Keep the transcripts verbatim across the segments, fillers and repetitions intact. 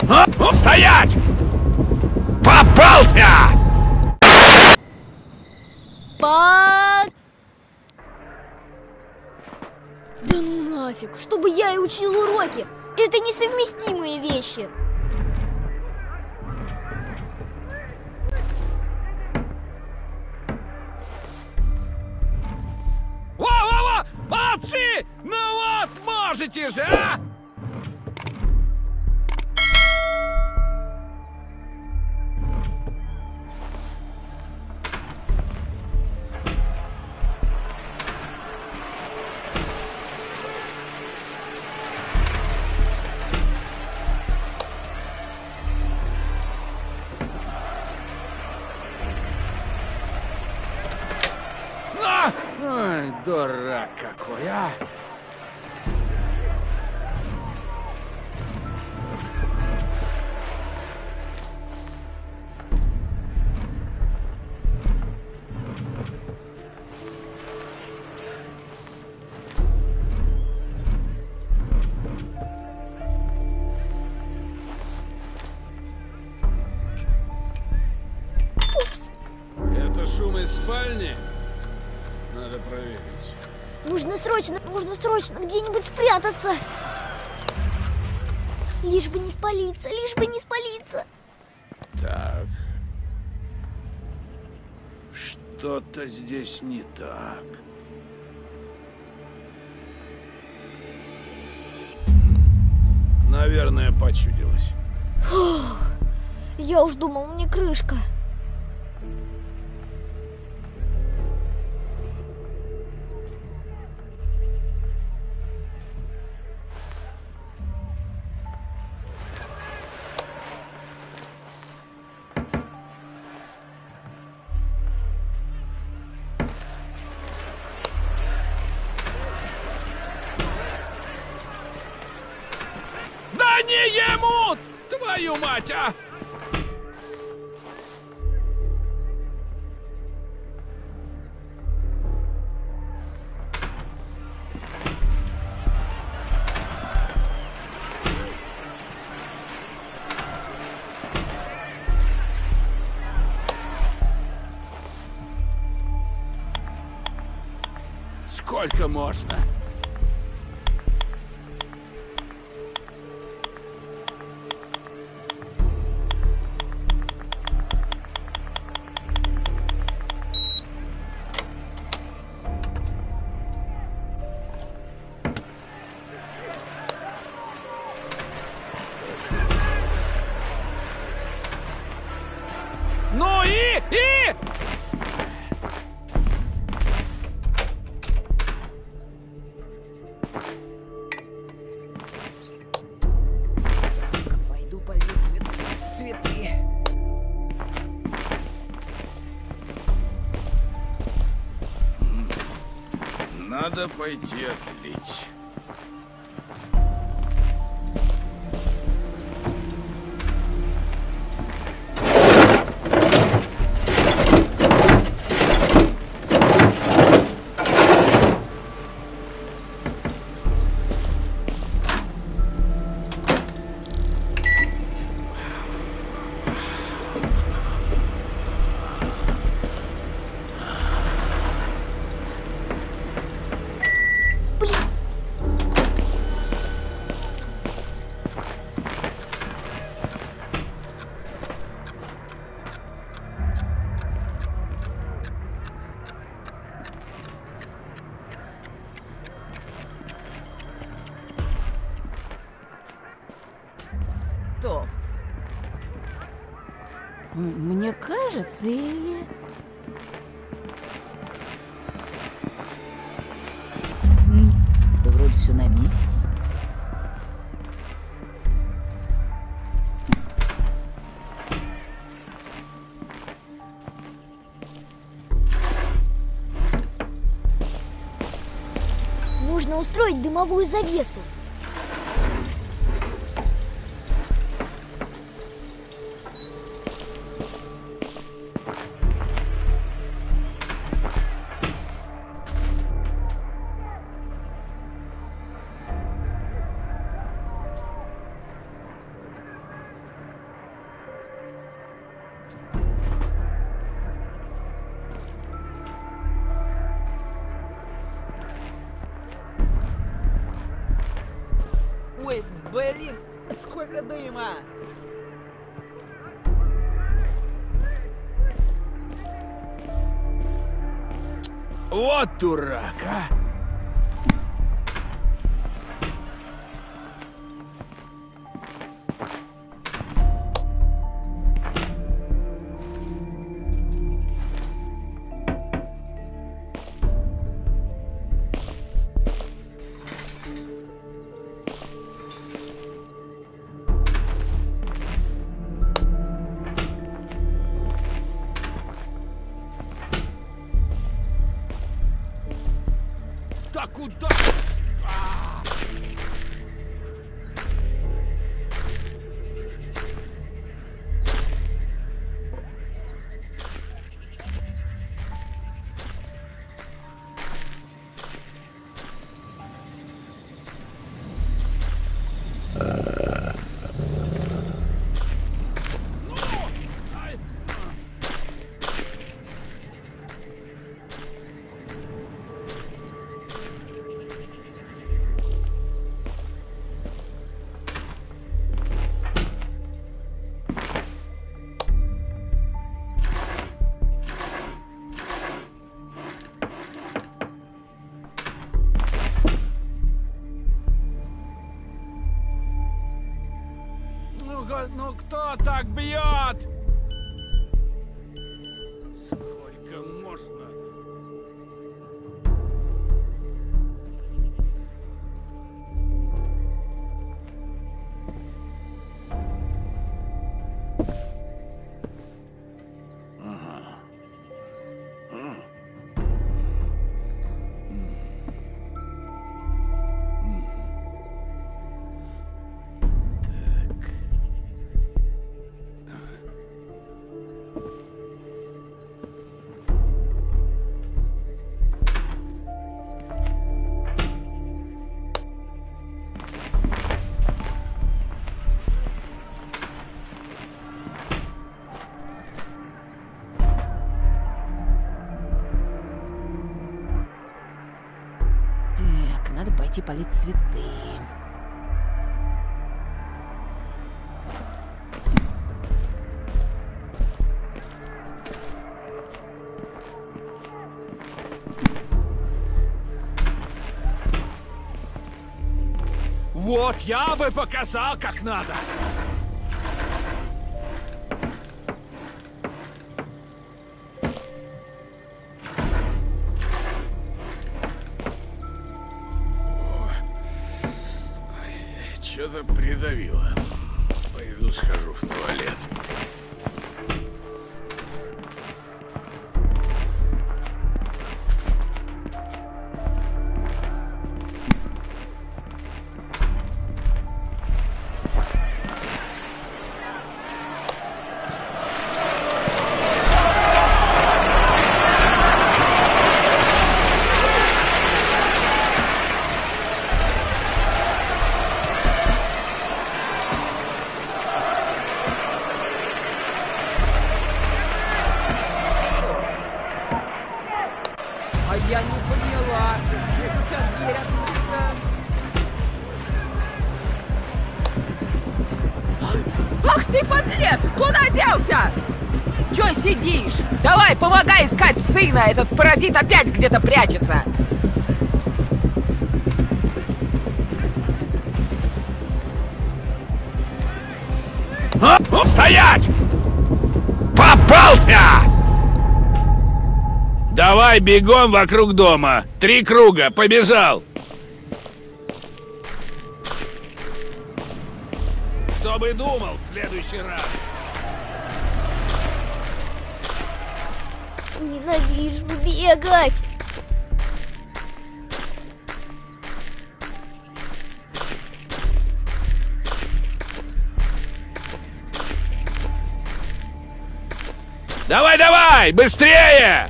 А? Стоять! Попался! Па... Да ну нафиг, чтобы я и учил уроки. Это несовместимые вещи. Во-во-во! Молодцы! Ну вот, можете же, а? Ой, дурак какой, а! Упс. Это шум из спальни? Надо проверить. Нужно срочно, нужно срочно где-нибудь спрятаться. Лишь бы не спалиться, лишь бы не спалиться. Так. Что-то здесь не так. Наверное, почудилось. Фух, я уж думал, мне крышка. Да не ему! Твою мать, а! Сколько можно? Ну и... и... Пойду полью цветы. Цветы. Надо пойти отлить. Стоп. М- Мне кажется, или... Хм, да вроде все на месте. Нужно устроить дымовую завесу. Блин, сколько дыма! Вот дурак, а! Да куда? А! Ну! Ай! Ну, го- ну кто так бьет? Сколько можно? Так, надо пойти полить цветы. Вот я бы показал, как надо. Что-то придавило. Пойду схожу в туалет. А я не поняла, что это у тебя дверь открыта? Ах ты, подлец! Куда делся? Чё сидишь? Давай, помогай искать сына! Этот паразит опять где-то прячется! А? Стоять! Попался! Давай бегом вокруг дома. Три круга, побежал. Чтобы думал в следующий раз. Ненавижу бегать. Давай, давай, быстрее!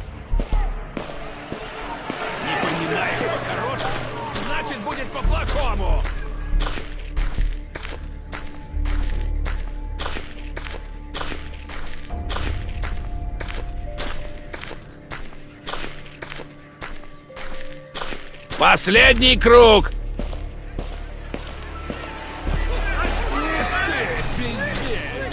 Не понимаешь по-хорошему, значит будет по-плохому. Последний круг. бездельник.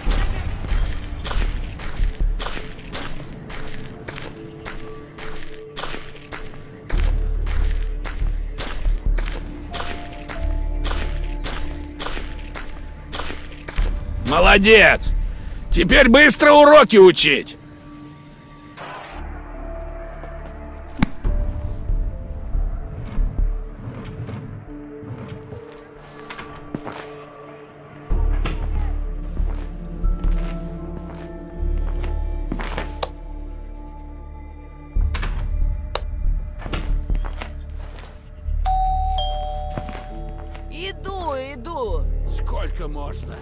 Молодец! Теперь быстро уроки учить! Иду, иду. Сколько можно?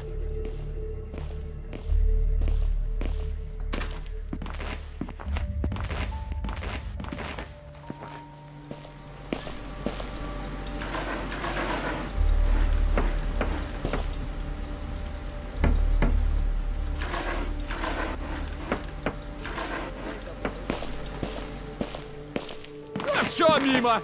А все мимо!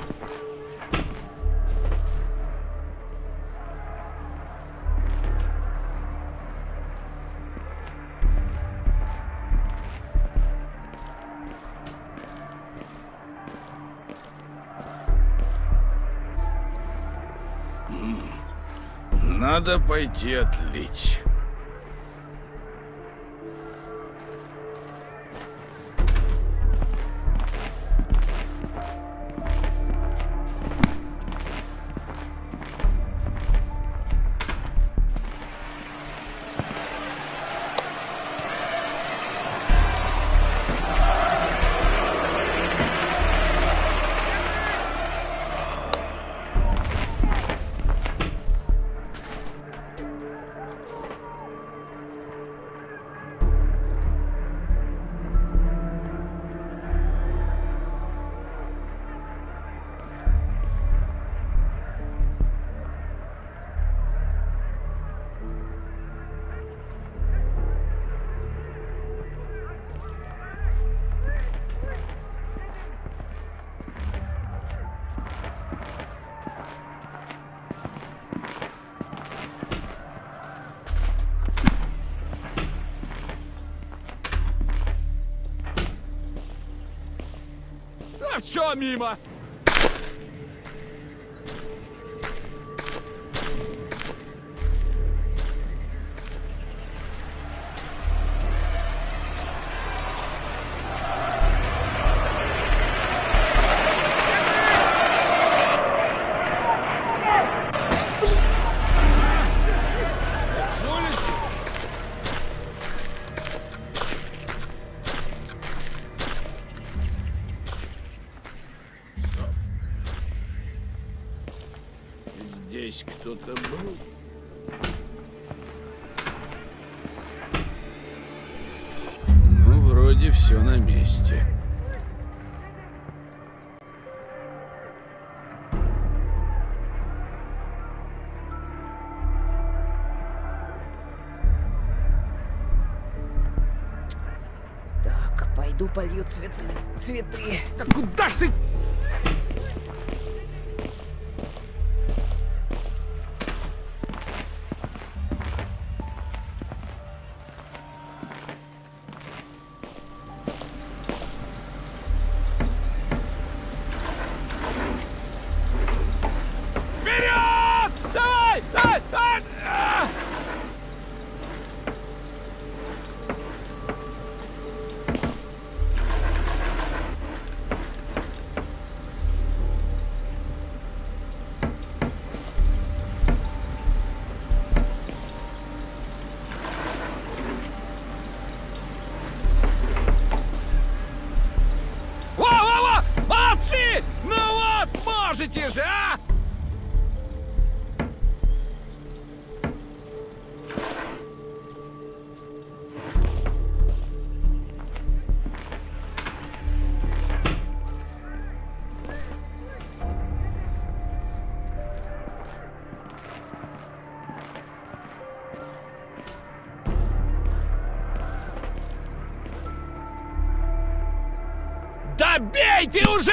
Надо пойти отлить. А все мимо! С улицы? Здесь кто-то был? Ну, вроде все на месте. Так, пойду полью цветы. Цветы. Да куда ж ты? Вперед! Давай! Давай! Давай! А! Во-во-во! Молодцы! Ну вот, можете же, а! Да бей ты уже!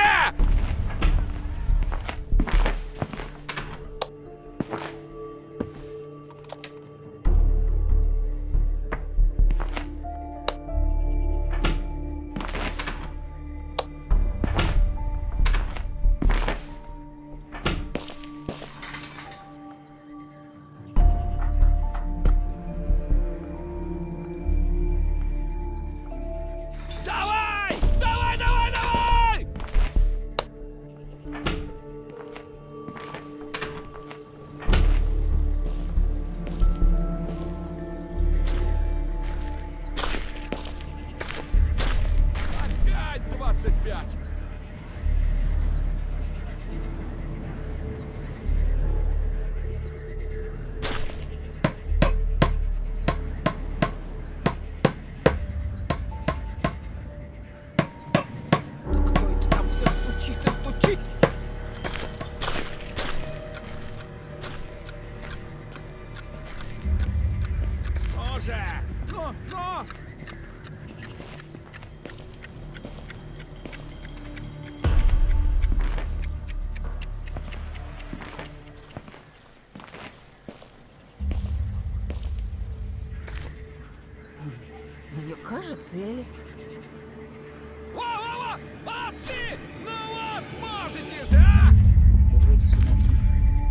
уже! Ну, ну! Мне кажется, или... Во-во-во! Молодцы! Ну вот, можете же, а! Да вроде все на месте.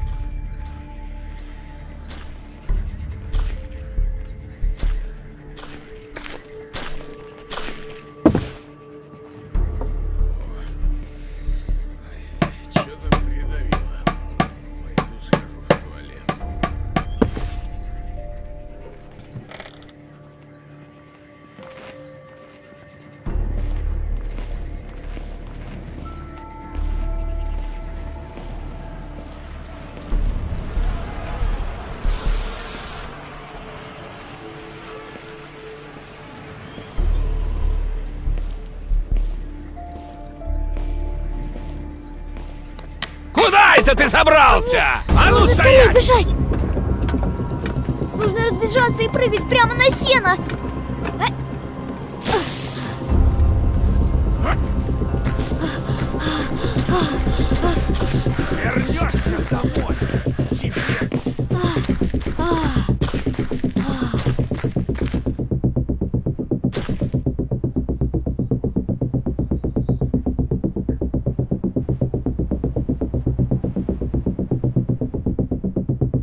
Что-то придавило. Пойду схожу в туалет. Куда это ты собрался? А ну Нужно скорее стоять! бежать! Нужно разбежаться и прыгать прямо на сено! Вернешься домой!